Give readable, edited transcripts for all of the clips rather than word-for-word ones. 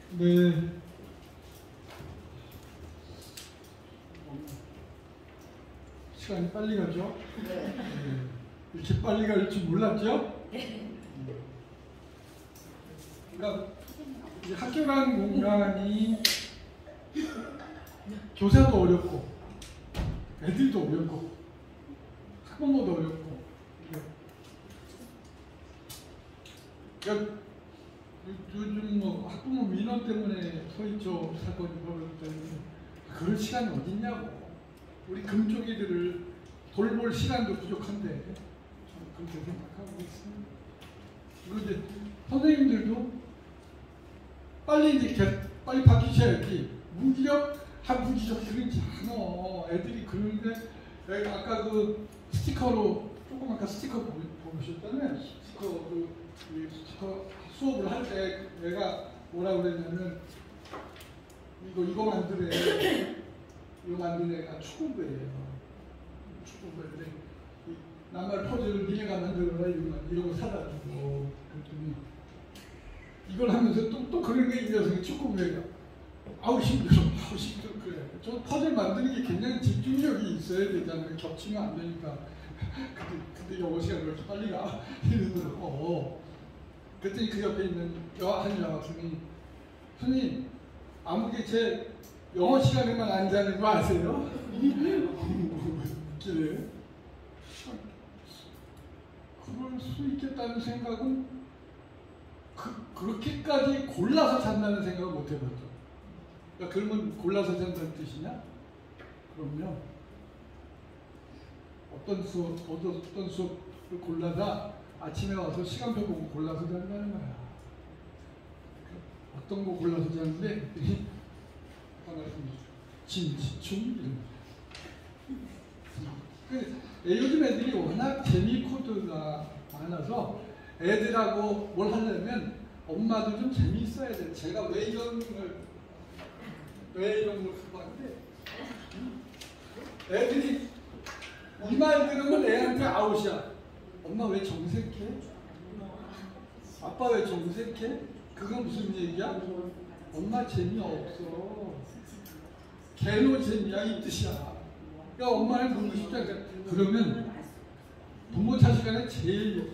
네. 시간이 빨리 가죠? 네. 이렇게 빨리 갈 줄 몰랐죠? 그러니까 학교라는 공간이 교사도 어렵고 애들도 어렵고 학부모도 어렵고 그러니까 요즘 뭐 학부모 민원 때문에 소위조 사건이 벌어졌다는데 그럴 시간이 어딨냐고. 우리 금쪽이들을 돌볼 시간도 부족한데 저는 그렇게 생각하고 있습니다. 그리고 이제 선생님들도 빨리 바뀌셔야지. 무기력한 무기력들은지 않아. 애들이 그러는데 아까 그 스티커로 조금 아까 스티커 보셨잖아요. 스티커 수업을 할 때 내가 뭐라 그랬냐면 이거 만드래. 이거 만든 애가 축구부예요. 축구부인데 낱말 퍼즐을 니네가 만들어라 이러고 사다 주고 그랬더니 이걸 하면서 또 그런 게 이 녀석이 축구부예요. 아우 힘들어 그래. 저 퍼즐 만드는 게 굉장히 집중력이 있어야 되잖아요. 겹치면 안 되니까. 근데 영어 시간 왜 이렇게 빨리 가? 이러더라고. 그랬더니 그 옆에 있는 한 여학생이 선생님 아무게 제 영어 시간에만 앉아있는 거 아세요? 웃기네. 그럴 수 있겠다는 생각은 그렇게까지 골라서 잔다는 생각을 못 해봤죠. 그러니까 그러면 골라서 잔다는 뜻이냐? 그럼요. 어떤 수업을 골라다 아침에 와서 시간표 보고 골라서 잔다는 거야. 어떤 거 골라서 자는데 진지충 요즘 애들이 워낙 재미 코드가 많아서 애들하고 뭘 하려면 엄마도 좀 재미있어야 돼. 제가 왜 이런 걸 갖고 왔는데 애들이 이 말 들으면 애한테 아웃이야. 엄마 왜 정색해? 아빠 왜 정색해? 그건 무슨 얘기야? 엄마 재미없어. 개노 재미야 이 뜻이야. 그러니까 엄마를 보고 싶지 않아. 그러면 부모 자식 간에 제일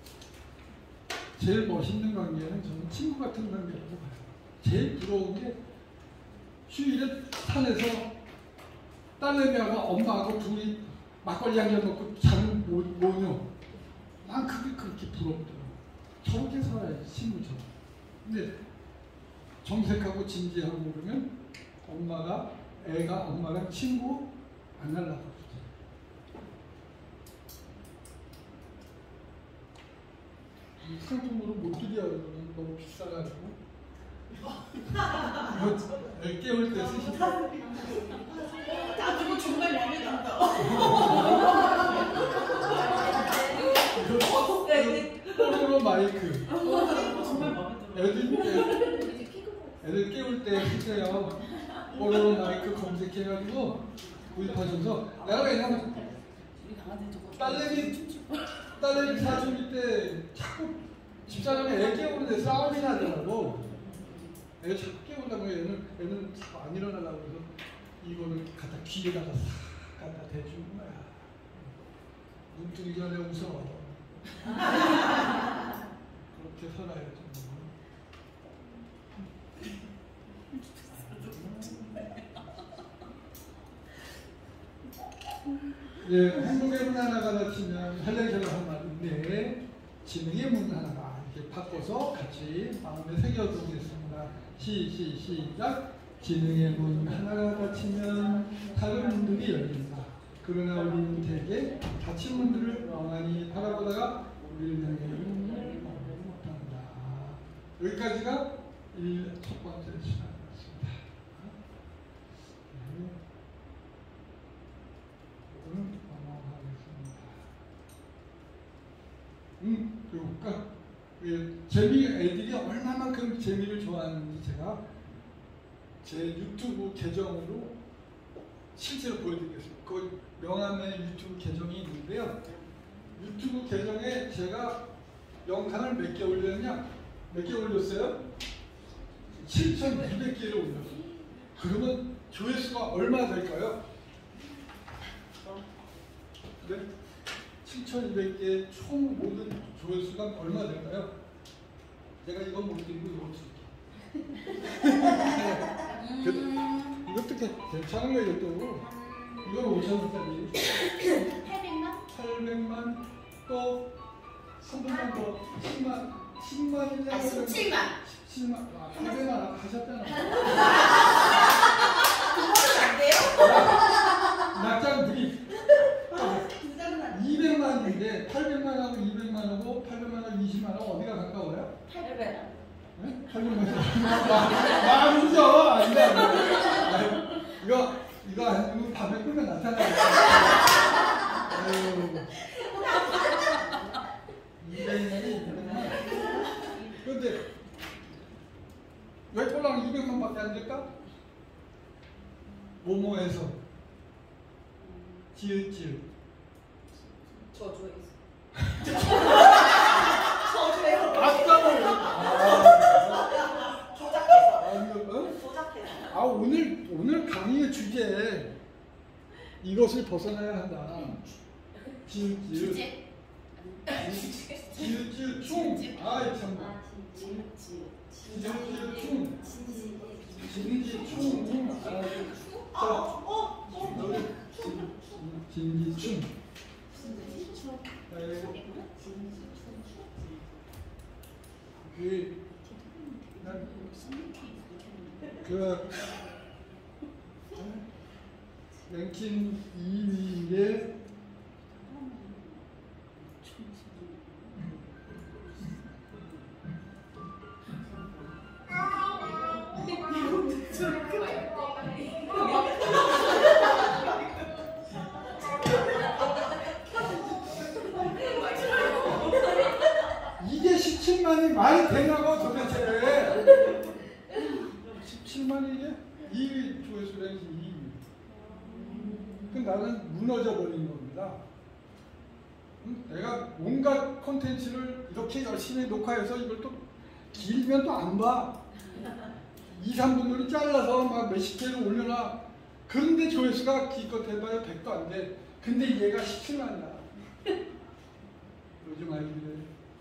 멋있는 관계는 저는 친구 같은 관계라고 봐요. 제일 부러운 게 휴일에 산에서 딸내미하고 엄마하고 둘이 막걸리 한 잔 먹고 자는 모녀. 난 그게 그렇게 부럽더라고. 저렇게 살아야지 친구처럼. 근데 정색하고 진지하고 그러면 애가 엄마랑 친구 안 하려고 그러지. 이 상품으로 못 드려 그러면 너무 비싸가지고 이거 애 깨울 때 쓰시면 나중에 정말 마음에 든다. 뽀로로 마이크. 정말 마음에 들어. 애들 깨울 때 쓰세요. 뽀로로 마이크 검색해가지고 구입하셔서 내가 왜냐면 딸내미 사춘기 때 자꾸 집사람이 애 깨우는데 싸움이 나더라고. 애가 자꾸 깨운다고 애는 자꾸 안 일어나려고 해서 이거를 갖다 귀에다가 싹 갖다 대주는 거야. 눈 뜨기 전에 웃어. 그렇게 살아야죠. 예, 행복의 문 하나가 닫히면 헬레겔로 한 말인데 지능의 문 하나가 이렇게 바꿔서 같이 마음에 새겨두겠습니다. 시작. 지능의 문 하나가 닫히면 다른 문들이 열린다. 그러나 우리는 대개 닫힌 문들을 멍하니 바라보다가 우리를 향해 문을 열지 못한다. 여기까지가 첫 번째 시간이었습니다. 오늘은 넘어가겠습니다. 애들이 얼마만큼 재미를 좋아하는지 제가 제 유튜브 계정으로 실제로 보여드리겠습니다. 그 명함의 유튜브 계정이 있는데요. 유튜브 계정에 제가 영상을 몇 개 올렸냐? 몇 개 올렸어요? 7,200개를 올렸어. 그러면 조회수가 얼마 될까요? 네? 7,200개 총 모든 조회수가 얼마 될까요? 내가 이건 못 드리고 이거 드릴게. 이것도 괜찮은 거예요, 이것도. 이건 5,000원짜리. 800만 또 3분만 더 10만이냐? 17만. 17만. 800만 하셨잖아. 그거는 안 돼요? 낙장 드립. 200만인데 800만하고 200만하고 800만하고 20만하고 어디가 가까워요? 800. 네? 800만. 말이죠. 아니다. 이거 아니면 밤에 끄면 나타나겠다. 아유. 200만이. 그런데 왜 꼴랑 200만밖에 안 될까? 모모에서 지읒지읒. 저주에 있어. 저주에요. 아까워. 조작해서. 조작해서. 오늘 강의의 주제 이것을 벗어나야 한다. 지읒지읒. 주제? 지읒지읒 충. 아이 참. 지읒지읒 충. 진지 충. 자, 진지 충. 그 랭킹 2위에 이게 17만이 말이 되냐고 도대체. 17만이 이게 2위 조회수 랭킹 2위. 그 나는 무너져 버린 겁니다. 내가 온갖 콘텐츠를 이렇게 열심히 녹화해서 이걸 또 길면 또 안 봐. 2, 3분으로 잘라서 막 몇십 개를 올려놔. 그런데 조회수가 기껏 해봐야 100도 안 돼. 근데 얘가 17만이야. 요즘 아이들의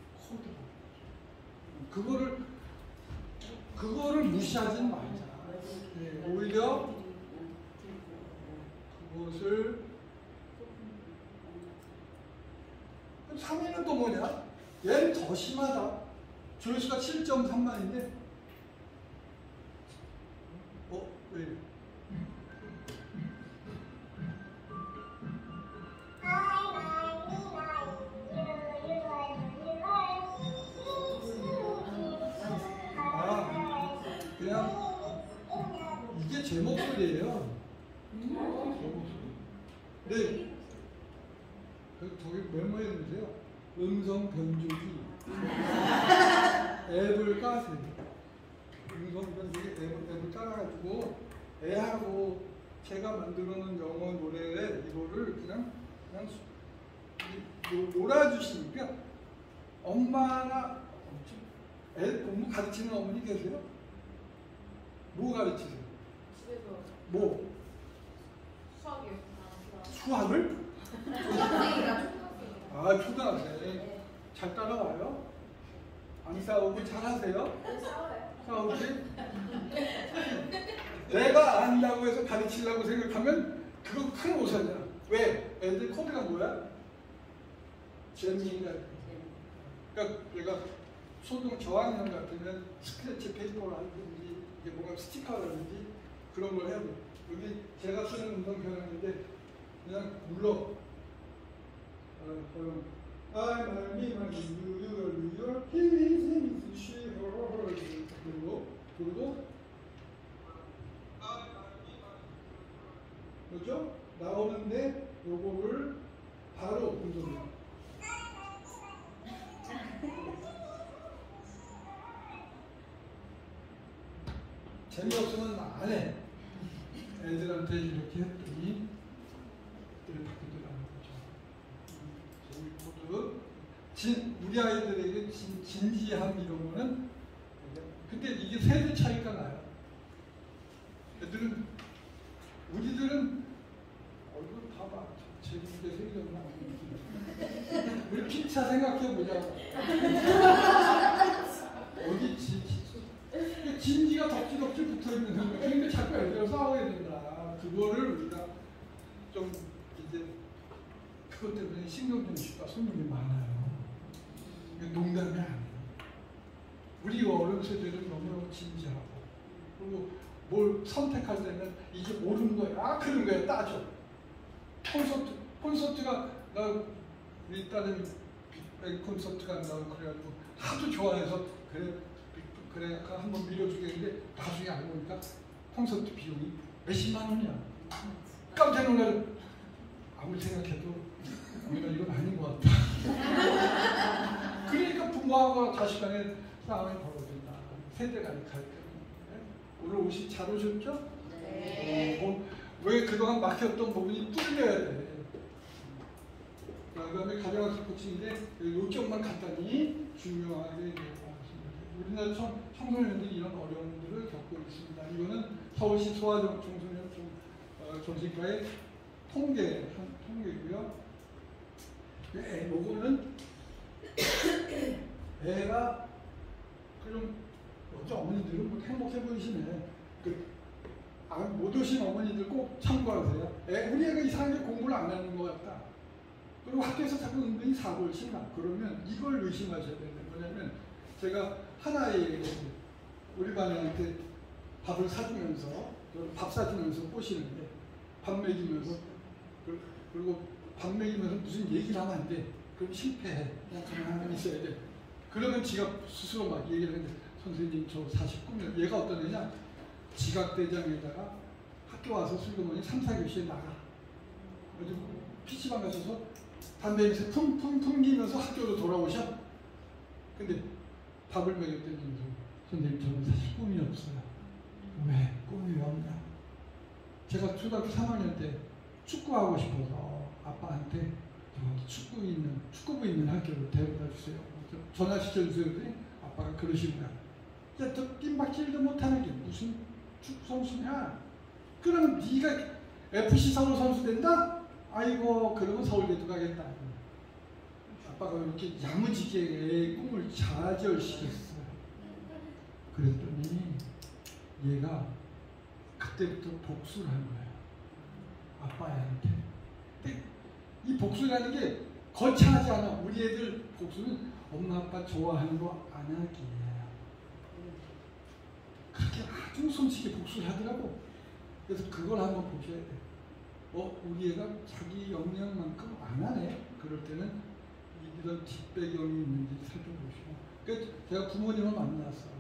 코드가. 그거를 무시하진 말자. 네, 오히려 그것을 3위는 또 뭐냐? 얘는 더 심하다. 조회수가 7.3만인데 왜 이래? 그냥 이게 제 목소리예요. 제 목소리. 네. 저기 메모해 놓으세요. 음성 변조기. 앱을 까세요. 음성 변조기 앱을 깔아가지고 애하고 제가 만들어 놓은 영어 노래에 이거를 그냥 놀아주시니까 엄마나 애 공부 가르치는 어머니 계세요? 뭐 가르치세요? 집에서 뭐? 수학이요. 수학을? 초등학생이라 아, 초등학생. 잘 따라와요? 안 싸우고 잘하세요? 싸우지? 내가 안다고 해서 가르치려고 생각하면 그거 큰 오산이야. 왜? 애들 코드가 뭐야? 재미인가? 그러니까 내가 저학년 같으면 스크래치 페이퍼라든지 이게 뭔가 스티커라든지 그런 걸 해야 돼. 여기 제가 쓰는 음성 변환인데 그냥 눌러. I'm a man, you are 그리고 그렇죠? 나오는데 요거를 바로 운동해요. 재미없으면 안 해. 애들한테 이렇게 했더니 그들하는 거죠. 재미 코드. 우리 아이들에게 진지함 이런 거는 근데 이게 세대 차이가 나요. 우리들은 얼굴 봐봐. 제주도에 생겼나? 우리 피차 생각해보자. 어디 진지가 덕지덕지 붙어있는 거야. 그러니까 자꾸 애들 싸워야 된다. 그거를 우리가 좀 이제 그것 때문에 신경전시가 손님이 많아요. 농담이 아니에요. 우리 어른 세대는 너무너무 진지하고, 그리고 뭘 선택할 때는 이게 모르는 거야. 그런 거야. 따져. 콘서트가 나 우리 딸내미 빅뱅 콘서트 간다고 그래가지고 하도 좋아해서 그래 한번 밀어주겠는데 나중에 알고 보니까 콘서트 비용이 몇십만 원이야. 깜짝 놀라서 아무리 생각해도 이건 아닌 것 같다. 그러니까 부모하고 자식 간에 싸움이 벌어진다. 세대가 갈 때는. 오늘 옷이 잘 오셨죠? 네. 왜 그동안 막혔던 부분이 뚫려야 돼. 그다음에 가정학습 코칭인데 요점만 간단히 중요하게 얘기하겠습니다. 우리나라 청소년들이 이런 어려움들을 겪고 있습니다. 이거는 서울시 소아청소년 정신과의 통계고요. 요거는 애가 그럼 어째 어머니들은 뭐 행복해 보이시네. 못 오신 어머니들 꼭 참고하세요. 우리 애가 이상하게 공부를 안 하는 것 같다. 그리고 학교에서 자꾸 은근히 사고를 친다. 그러면 이걸 의심하셔야 되는 거냐면, 제가 하나의 우리 반애한테 밥을 사주면서, 밥 사주면서 꼬시는데, 밥 먹이면서, 그리고 밥 먹이면서 무슨 얘기를 하면 안 돼. 그럼 실패해. 그냥 가만히 있어야 돼. 그러면 지가 스스로 막 얘기를 하는데, 선생님 저 49년, 얘가 어떤 애냐? 지각대장에다가 학교 와서 슬그머니 3, 4교시에 나가. 그래서 PC방 가셔서 담배 냄새 퉁퉁 풍기면서 학교로 돌아오셔. 근데 밥을 먹였더니 선생님 저는 사실 꿈이 없어요. 왜? 꿈이 없냐? 제가 초등학교 3학년 때 축구하고 싶어서 아빠한테 축구부 있는 학교로 데려다 주세요. 전화 시켜주세요. 아빠가 그러시는 거야. 야, 너 뜀박질도 못하는 게 무슨 축구 선수냐? 그러면 네가 FC 서울 선수 된다? 아이고, 그러면 서울대도 가겠다. 아빠가 이렇게 야무지게 꿈을 좌절시켰어요. 그랬더니 얘가 그때부터 복수를 한 거예요. 아빠한테. 이 복수라는 게 거창하지 않아. 우리 애들 복수는 엄마 아빠 좋아하는 거 안 하기예요. 그렇게 아주 손쉽게 복수를 하더라고. 그래서 그걸 한번 보셔야 돼. 우리 애가 자기 역량만큼 안 하네. 그럴 때는 이런 뒷배경이 있는지 살펴보시고. 그래서 제가 부모님을 만났어.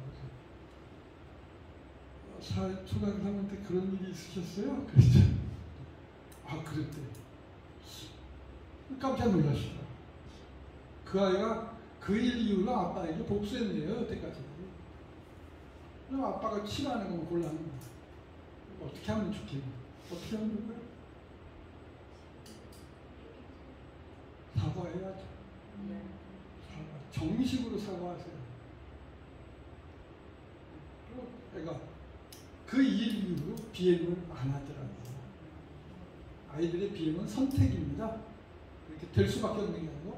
초등학교 3학년 때 그런 일이 있으셨어요? 그랬죠. 그랬대. 깜짝 놀라시더라. 그 아이가 그 일 이후로 아빠에게 복수했네요. 여태까지. 그럼 아빠가 싫어하는 거면 곤란한 거야. 어떻게 하면 좋겠니? 어떻게 하면 좋을까요? 사과해야죠. 정식으로 사과하세요. 그리고 애가 그 일 이후로 비행을 안 하더라고요. 아이들의 비행은 선택입니다. 이렇게 될 수밖에 없는 게 아니고.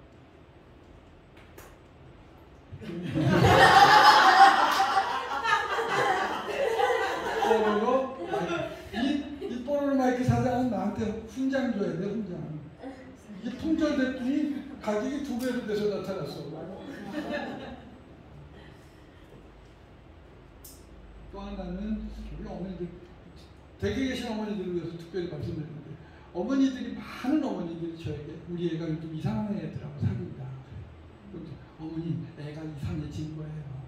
이 뽀로로 마이크 사장은 나한테 훈장 줘야 돼, 훈장. 이게 품절됐더니 가격이 2배로 돼서 나타났어. 또 하나는 우리 어머니들, 댁에 계신 어머니들을 위해서 특별히 말씀드리는데, 많은 어머니들이 저에게 우리 애가 좀 이상한 애들하고 사귄다. 어머니, 애가 이상해진 거예요.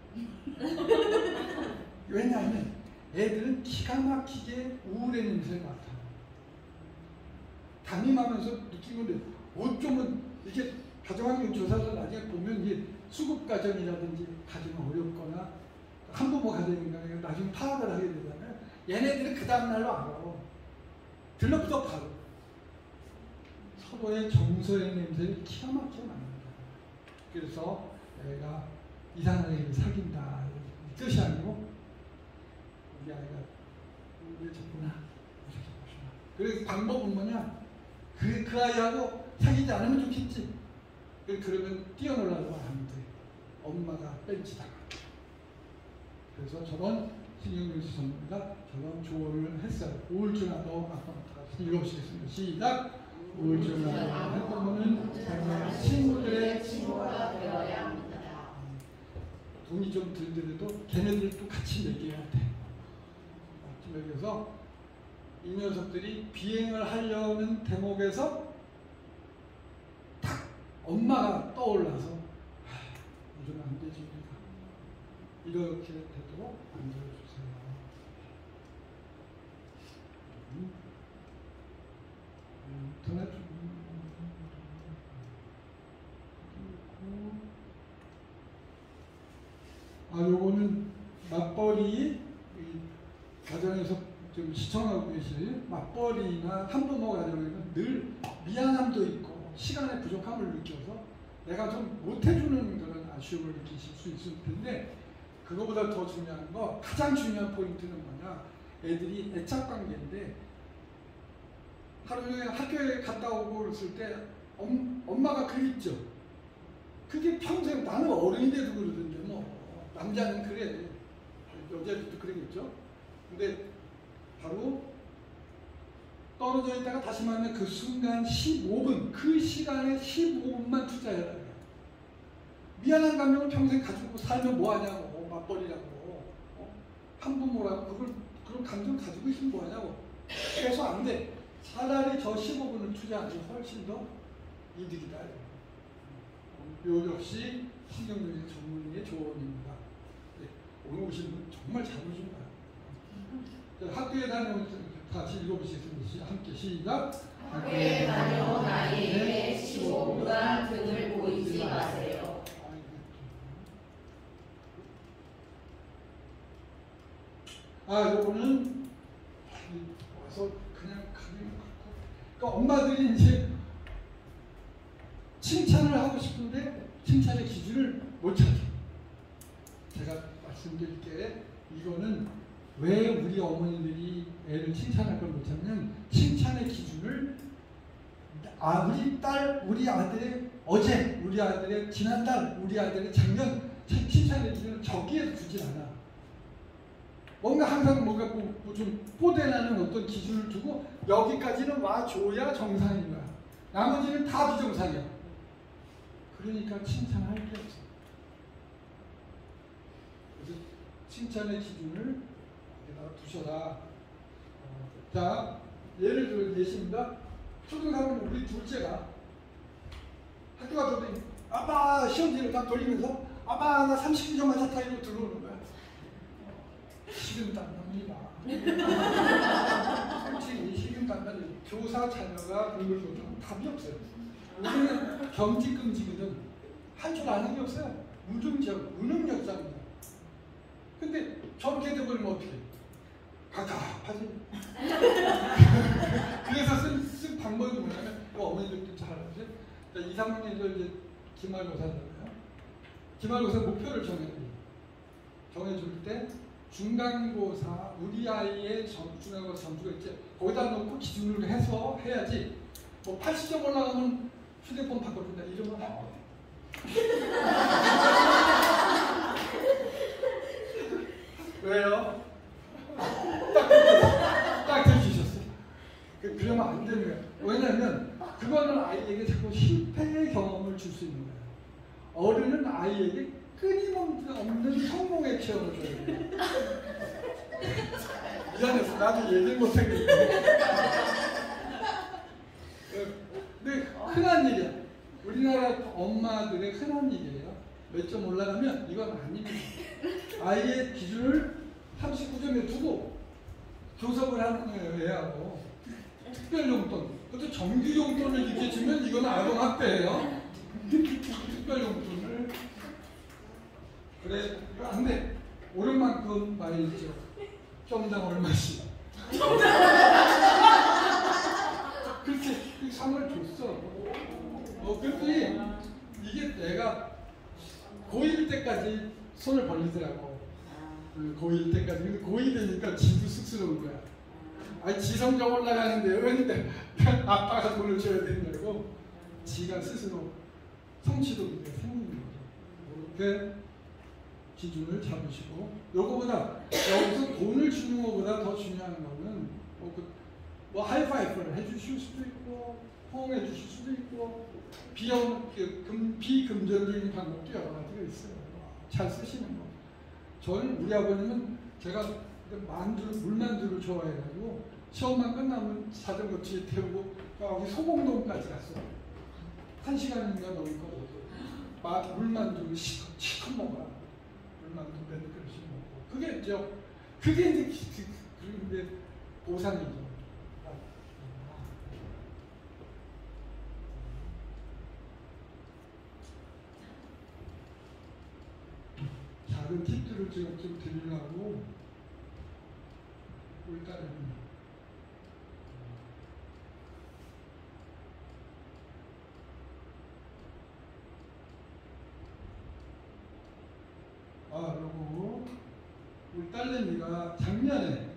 왜냐하면 애들은 기가 막히게 우울의 냄새를 맡아요. 담임하면서 느낀 건데, 어쩌면 이게 가정환경 조사를 나중에 보면 이게 수급 가정이라든지 가정이 어렵거나 한부모 가정인가 나중에 파악을 하게 되잖아요. 얘네들은 그 다음날로 알아. 들러붙어 바로. 서로의 정서의 냄새를 기가 막히게 만든다. 그래서 애가 이상한 애를 사귄다. 뜻이 아니고 우리 아이가 우리 좋구나 이렇게 보시나. 그래서 방법은 뭐냐? 그 아이하고 사귀지 않으면 좋겠지. 그러면 뛰어놀라고 하면 돼. 엄마가 뺀지다가. 그래서 저런 신경정신 전문가가 저런 조언을 했어요. 우울증하고 아빠가 읽어보시겠습니다. 시작. 우울증하고 한꺼번은 친구들의 친구가 되어야 합니다. 돈이 좀 들더라도 걔네들도 같이 먹여야 돼. 같이 먹여서 이 녀석들이 비행을 하려는 대목에서 딱 엄마가 떠올라서 이러면 안 되지 우리가 이렇게 되도록 만들어주세요. 요거는 맞벌이 가정에서 좀 시청하고 계실 맞벌이나 한부모 가정에는 늘 미안함도 있고 시간의 부족함을 느껴서 내가 좀 못해주는 그런 아쉬움을 느끼실 수 있을 텐데 그거보다 더 중요한 거 가장 중요한 포인트는 뭐냐 애들이 애착관계인데 하루 종일 학교에 갔다 오고 그랬을 때 엄마가 그립죠. 그게 평생 나는 어른이 돼도 그러던데 뭐 남자는 그래 여자들도 그러겠죠. 근데 바로 떨어져 있다가 다시 만나면 그 순간 15분 그 시간에 15분만 투자해라. 미안한 감정을 평생 가지고 살면 뭐하냐고 맞벌이라고 한부모라고 그런 감정 가지고 있으면 뭐하냐고. 그래서 안 돼. 차라리 저 15분을 투자하는 게 훨씬 더 이득이다. 요 역시 신경정신 전문의의 조언입니다. 네, 오늘 오신 분 정말 잘 오신 거예요. 학교에 다녀온 다시 읽어보시겠습니다. 함께 시작. 학교에 다녀온 아이에게 15분간 등을 보이지 마세요. 요거는 와서 그냥 가면 그렇고. 그러니까 엄마들이 이제 칭찬을 하고 싶은데 칭찬의 기준을 못 찾아. 제가 말씀드릴게 이거는 왜 우리 어머니들이 애를 칭찬할 걸 못 찾냐면 칭찬의 기준을 우리 딸, 우리 아들의 어제, 우리 아들의 지난달, 우리 아들의 작년 칭찬의 기준을 저기에 두질 않아. 뭔가 항상 뭔가 좀 뽀대나는 어떤 기준을 두고 여기까지는 와줘야 정상인 거야. 나머지는 다 비정상이야. 그러니까 칭찬할 게 없어. 그래서 칭찬의 기준을 여기다가 두셔라. 자, 예를 들어 예시입니다. 초등학교 우리 둘째가 학교 가서 아빠 시험지를 딱 돌리면서 아빠 나 30분 전만 차타이로 들어오는 거야. 식은땀 납니다. 솔직히 식은땀 나는 교사 자녀가 공부를 못하면 답이 없어요. 우리는 경직금지거든. 할 줄 아는 게 없어요. 무능력자입니다. 근데 저렇게 돼버리면 어떻게? 갑갑하지. 그래서 쓴 방법이 뭐냐면 어머니들도 잘 아세요. 2, 3학년도 이제 기말고사잖아요. 기말고사 목표를 정해줄 때 중간고사 우리 아이의 중간고사 점수가 있지. 거기다 놓고 기준으로 해서 해야지. 뭐 80점 올라가면 휴대폰 바꿔준다 이러면 안 돼. 왜요? 딱 들키셨어요. 그러면 안 되는 거예요. 왜냐하면 그거는 아이에게 자꾸 실패의 경험을 줄 수 있는 거예요. 어른은 아이에게 끊임없는 성공의 체험을 줘야 돼요. 미안해서 나도 얘기 못하겠네. 근데 흔한 일이야. 우리나라 엄마들의 흔한 일이에요. 몇 점 올라가면 이건 아닙니다. 아이의 기준을 39점에 두고 교섭을 하는 거예요. 애하고 특별용돈, 그것도 정규용돈을 이렇게 주면 이건 아동학대예요. 특별용돈을 그래 안 돼. 오른 만큼 말이죠. 점당 얼마씩. 그렇게 그 상을 줬어. 그랬더니 이게 내가 고1 때까지 손을 벌리더라고. 고1 때까지. 근데 고2 되니까 지도 쑥스러운 거야. 아니, 지 성적 올라가는데 왜 아빠가 돈을 줘야 된다고. 지가 스스로 성취도 생기는 거죠. 이렇게 기준을 잡으시고, 요거보다 여기서 돈을 주는 것보다 더 중요한 거는 뭐 하이파이브를 해주실 수도 있고 호응해 주실 수도 있고 비금전적인 방법도 여러 가지가 있어요. 잘 쓰시는 거. 저는 우리 아버님은 제가 물만두를 좋아해가지고 시험만 끝나면 자전거 뒤에 태우고 여기 소공동까지 갔어요. 1시간인가 넘고 물만두 시커 먹어라. 물만두 몇 그릇씩 먹고 그게 이제 보상이죠. 작은 팁들을 제가 좀 드리려고 일단은 요거 우리 딸내미가 작년에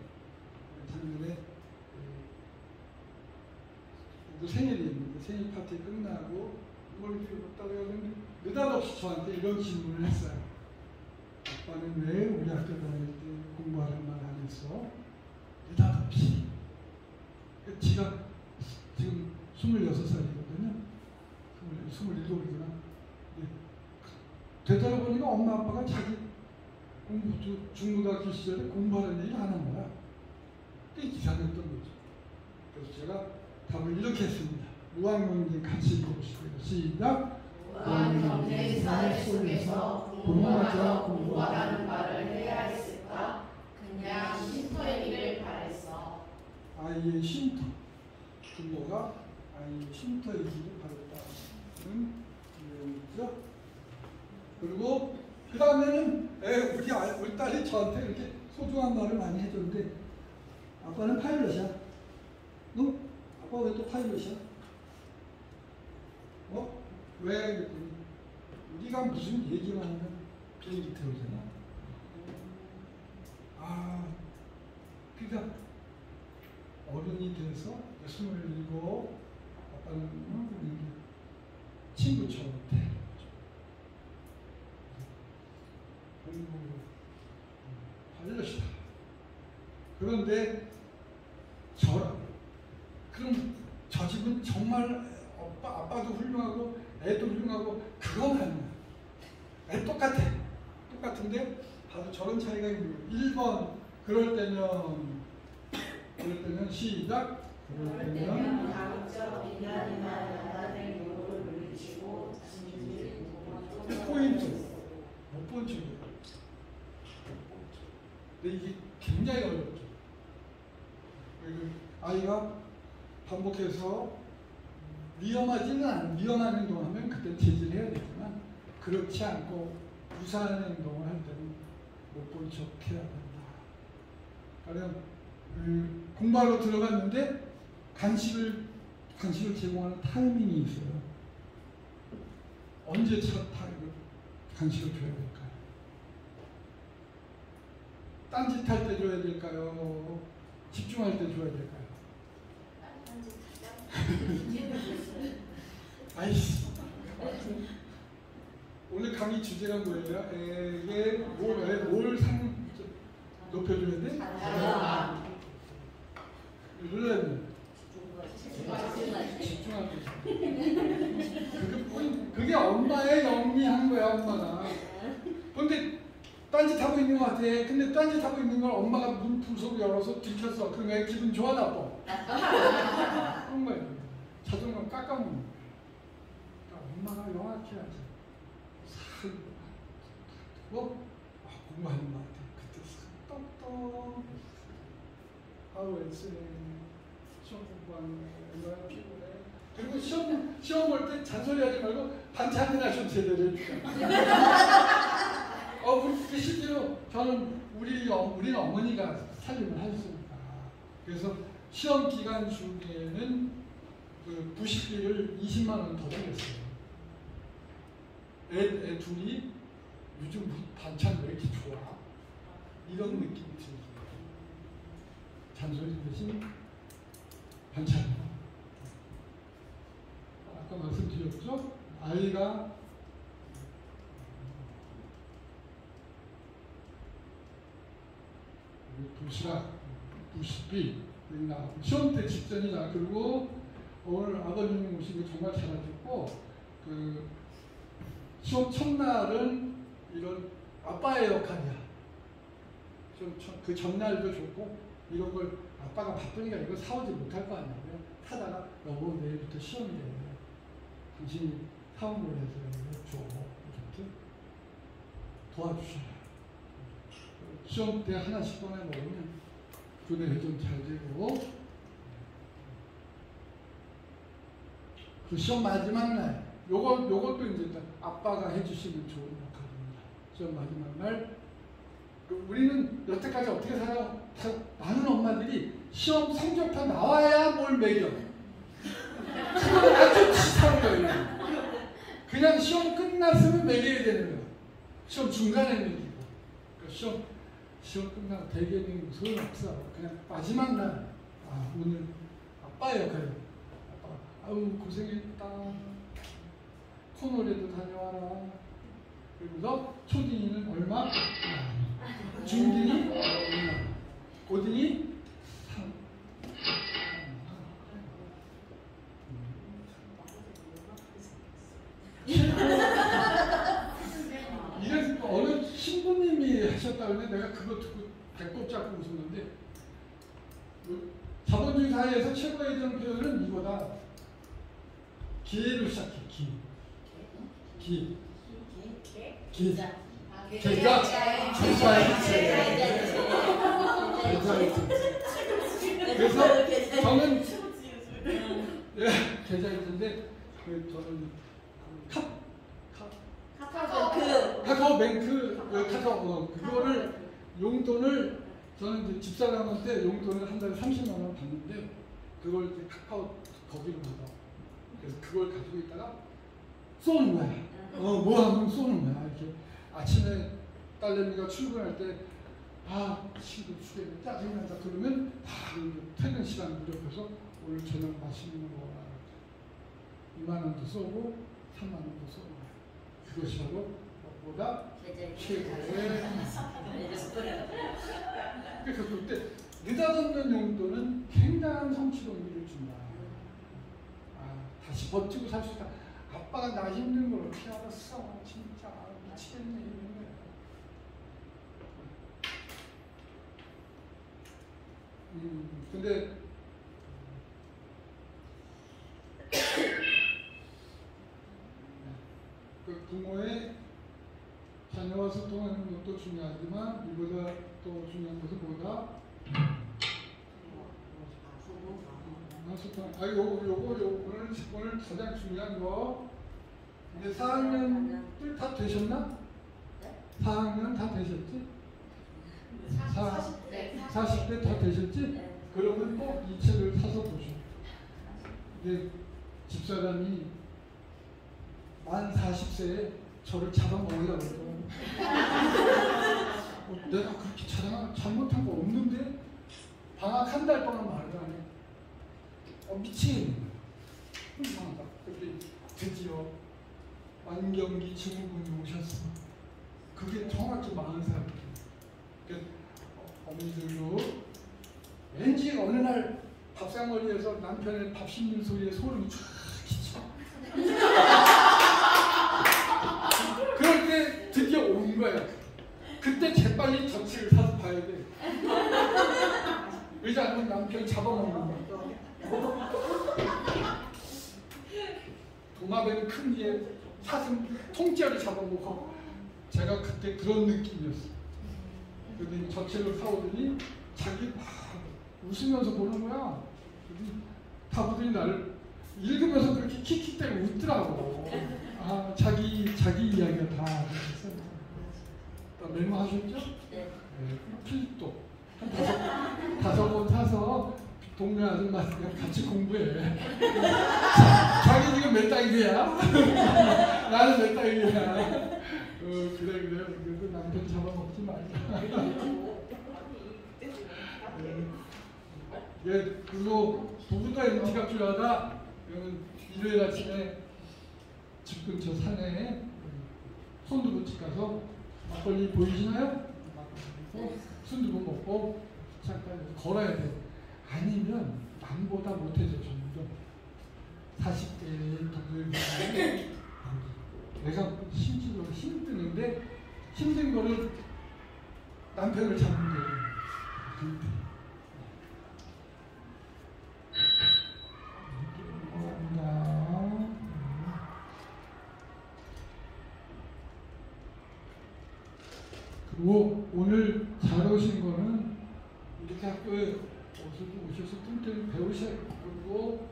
생일입니다. 생일 파티 끝나고 뭘 이렇게 먹다가 느닷없이 저한테 이런 질문을 했어요. 아빠는 왜 우리 학교 다닐 때 공부하란 말 안 했어? 느닷없이. 지가 지금 26살이거든요. 27이구나. 되돌아보니까 엄마 아빠가 자기 중고등학교 시절에 공부하는 얘기 안 한 거야. 그게 이상했던 거죠. 그래서 제가 답을 이렇게 했습니다. 무한경제 같이 읽어보시고요. 시작. 무한경제 사회 속에서 공부하자 공부하라는 말을 해야 했을까? 그냥 쉼터이기를 바랬어. 아이의 쉼터. 부모가 아이의 쉼터이기를 바랬다는 내용이죠. 그리고 그 다음에는 우리 딸이 저한테 이렇게 소중한 말을 많이 해줬는데, 아빠는 파일럿이야. 너? 아빠 왜 또 파일럿이야? 왜? 우리가 무슨 얘기만 하면 비행기 태우잖아. 그러니까 어른이 돼서 27, 아빠는 친구처럼 돼. 파일럿이다. 그런데 그럼 저 집은 정말 아빠도 훌륭하고 애도 훌륭하고 그건 아니야. 똑같은데 바로 저런 차이가 있는 거예요. 1번 그럴 때는 시작. 그럴 때는 가급적 인간이나 야단의 요구를 물리치고 포인트 못 본 친구예요. 근데 이게 굉장히 어렵죠. 아이가 반복해서 위험한 행동을 하면 그때 제지를 해야 되지만, 그렇지 않고 무사한 행동을 할 때는 못 본 척 해야 된다. 가령 공부하러 들어갔는데 간식을 제공하는 타이밍이 있어요. 언제 간식을 줘야 될까요? 딴짓할 때 줘야 될까요? 집중할 때 줘야 될까요? 아이씨. 오늘 강의 주제가 뭐예요? 애에게 뭘 높여줘야 돼? 놀라면 집중하고 그게 엄마의 영리한 거야, 엄마가. 근데 딴짓하고 있는 것 같아. 근데 딴짓하고 있는 걸 엄마가 문 부속 열어서 들켰어. 그러니까 기분 좋아, 나빠? 그런 거예요. 자존감 깎아먹는 거예요. 그러니까 엄마가 영악해 하지. 살 공부하는 것 같아. 그때 똑똑. 왜 시험 공부하는 거 얼마나 피곤해. 그리고 시험 볼 때 잔소리하지 말고 반찬이나 좀 제대로 해주자. 실제로 저는 우리는 어머니가 살림을 하셨으니까. 그래서 시험 기간 중에는 그 부식비를 20만 원 더 드렸어요. 애 둘이 요즘 반찬 왜 이렇게 좋아? 이런 느낌이 들어요. 잔소리 대신 반찬. 아까 말씀드렸죠? 아이가 도시락, 90비 시험 때 직전이다. 그리고 오늘 아버님이 오시고 정말 잘하셨고 그 시험 첫날은 이런 아빠의 역할이야. 그 전날도 좋고 이런 걸 아빠가 바쁘니까 이거 사오지 못할 거 아니야. 사다가 여보 내일부터 시험이래. 당신이 사온 걸 해서 줘. 이렇게 도와주셔라. 시험 때 하나씩 꺼내 먹으면 두뇌 좀 잘 되고 그 시험 마지막 날 요것도 이제 아빠가 해주시면 좋은 역할입니다. 시험 마지막 날 우리는 여태까지 어떻게 살아? 많은 엄마들이 시험 성적표 나와야 뭘 먹여. 그건 아주 치사한 거예요. 그냥 시험 끝났으면 먹여야 되는 거예요. 시험 중간에 먹이고. 그러니까 시험 끝나고 대개는 소용없어. 그냥 마지막 날, 오늘 아빠의 역할이에요. 아빠가, 아유, 고생했다. 코노래도 다녀와라. 그러면서 초딩이는 얼마? 중딩이 얼마? 고딩이 3. 이게 어느 신부님이 하셨다고 했는데 내가 그거 듣고 배꼽 잡고 웃었는데 자본주의 사회에서 최고의 정 표현은 이거다. 기회로 시작해. 계좌. 그래서 저는 계좌인데 저는 카카오뱅크 그거를 용돈을 저는 이제 집사람한테 용돈을 한 달에 30만 원 받는데 그걸 이제 카카오 거기로 받아. 그래서 그걸 가지고 있다가 쏘는 거야. 뭐 하면 쏘는 거야. 이렇게 아침에 딸내미가 출근할 때 친구 죽겠네 짜증난다 그러면 퇴근 시간 무렵해서 오늘 저녁 맛있는 거 먹어라. 2만 원도 쏘고 3만 원도 쏘고 그것이 바로 무엇보다 최고의 그래서 그때 느닷없는 용도는 굉장한 성취로 의미를 준다. 다시 버티고 살 수 있다. 아빠가 나 힘든 걸 어떻게 알았어. 진짜 미치겠네 이런 거야. 근데 그 부모의 자녀와 소통하는 것도 중요하지만 이보다 또 중요한 것은 뭐다? 소통. 오늘 가장 중요한 거. 이제 4학년들 다 되셨나? 4학년 다 되셨지? 40대 다 되셨지? 그러면 꼭 이 책을 사서 보셔. 근데 집사람이 만 40세에 저를 잡아먹으려고 그러고 내가 그렇게 잘못한 거 없는데 방학 한 달 동안 말도 안 해. 미치겠는 거야. 근데 드디어 만경기 증후군이 오셨어. 그게 정확히 40살. 그러니까 어머니들도 왠지 어느 날 밥상머리에서 남편의 밥 씹는 소리에 소름이 쫙 끼쳐. 그럴 때 드디어 온 거야. 그때 재빨리 전책을 사서 봐야 돼. 왜지 않으면 남편이 잡아먹는 거야. 도마뱀 큰 이에 사슴 통째로 잡아먹고 제가 그때 그런 느낌이었어. 근데 저 책을 사오더니 자기 막 웃으면서 보는 거야. 다부들이 나를 읽으면서 그렇게 킥킥대고 웃더라고. 자기 이야기가 다 있어요. 메모하셨죠? 네. 필독 한 5권 사서 동네 아줌마들이랑 같이 공부해. 자기 지금 몇 단계야? 나는 몇 단계야? 그래. 그래도 남편 잡아먹지 말자. 예, 그리고 부부가 MT가 필요하다. 그러면 일요일 아침에 집 근처 산에 손두부집 가서 막걸리 보이시나요? 순두부 먹고 잠깐 걸어야 돼. 아니면 남보다 못해져 점점 40대의 누구에게 내가 심지어 힘드는데 힘든 거를 남편을 잡는 거예요. 그리고 오늘 잘 오신 거는 이렇게 학교에 오셔서 뚱뚱 배우시고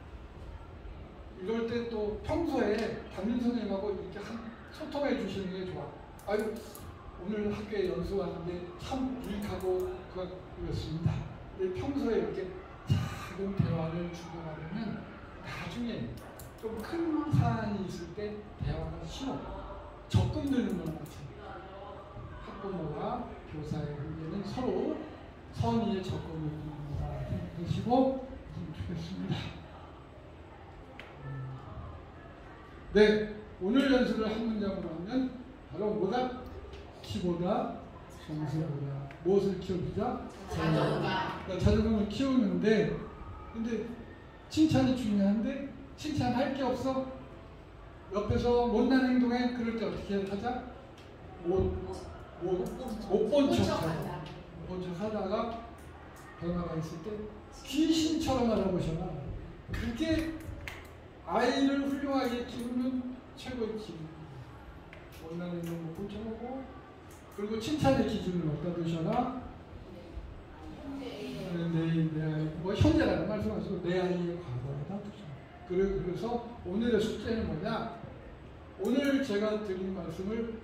이럴 때 또 평소에 담임 선생님하고 이렇게 소통해 주시는 게 좋아. 아유, 오늘 학교에 연수 왔는데 참 유익하고 그렇습니다. 평소에 이렇게 작은 대화를 주고받으면 나중에 좀 큰 사안이 있을 때 대화가 쉬워. 접근 되는 건 마찬가지야. 학부모와 교사의 관계는 서로 선의의 접근을 생각하시고 좋겠습니다. 네, 오늘 연습을 한 문장으로 하면 바로 뭐다? 키보다 정서보다 무엇을 키워주자? 자존감을 키우는데 근데 칭찬이 중요한데 칭찬할 게 없어? 옆에서 못난 행동해? 그럴 때 어떻게 하자? 못 본 척 하다가 변화가 있을 때 귀신처럼 알아보셔라. 그게 아이를 훌륭하게 키우는 최고의 기준. 못난 행동 못 본 척하고 그리고 칭찬의 기준을 어디다 두셔라? 내 아이, 뭐 현재라는 말씀하시고 내 아이의 과거에다 두셔라. 그래서 오늘의 숙제는 뭐냐? 오늘 제가 드린 말씀을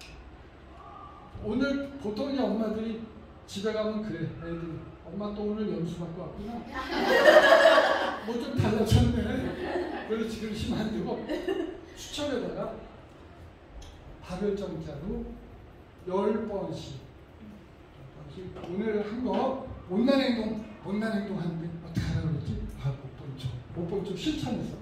오늘 보통의 엄마들이 집에 가면 그래, 애들이 엄마 또 오늘 연수 받고 왔구나. 뭐 좀 달라졌네. 그래서 그러시면 안 되고 수첩에다가 다별점자로 10번씩 오늘 한 거 못난 행동 하는데 어떻게 하라고 그랬지? 못 본 척 실천해서.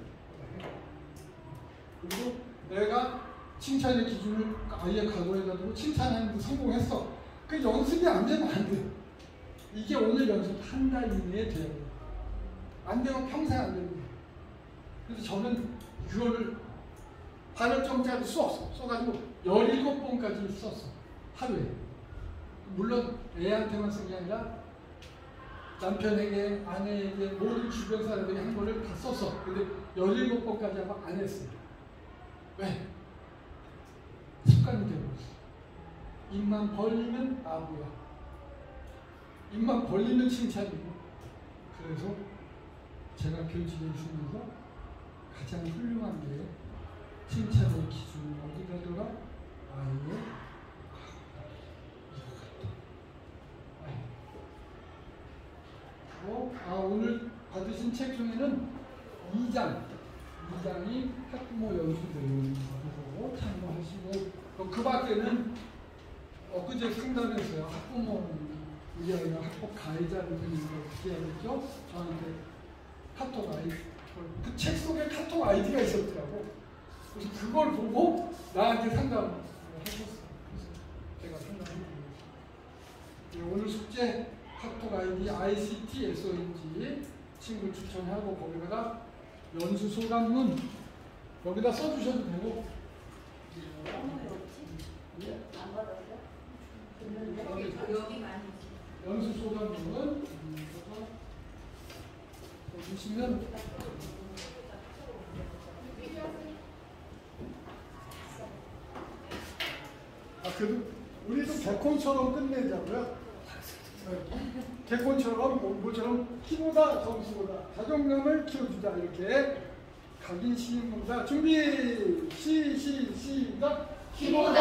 그리고 내가 칭찬의 기준을 아이의 과거에다 두고 칭찬하는 데 성공했어. 그 연습이 안 되면 안 돼. 이게 오늘 연습 한 달 이내에 돼요. 안 되면 평생 안 됩니다. 그래서 저는 그거를 발열정자를 써가지고 17번까지 썼어. 하루에. 물론 애한테만 쓴 게 아니라 남편에게, 아내에게, 모든 주변 사람들이 한 거를 다 썼어. 근데 17번까지 하고 안 했어요. 왜? 습관이 되고 있어. 입만 벌리면 아부야. 입만 벌리면 칭찬이고. 그래서 제가 교직에 있으면서 가장 훌륭한 게 칭찬의 기준이 어디다 둬라? 아이의 오늘 받으신 책 중에는 2장이 학부모 연수 내용이고 참고하시고 그 밖에는 엊그제 상담했어요. 학부모 우리 아이가 학폭 가해자를 듣는 걸 어떻게 해야겠죠? 저한테 카톡 아이디 그 책 속에 카톡 아이디가 있었더라고. 그래서 그걸 보고 나한테 상담을 하셨어요. 그래서 제가 상담해드리고 있어요. 오늘 숙제 카톡 아이디 ICTSO인지 친구 추천하고 거기다가 연수 소감문 여기다 써주셔도 되고. 안 받았어요? 여기 많이 연수 소감문은 보시면 그래도 우리도 개콘처럼 끝내자고요. 개콘처럼 뭐처럼 키보다 점수보다 자존감을 키워주자. 이렇게 각인 시인보다 준비 시작. 키보다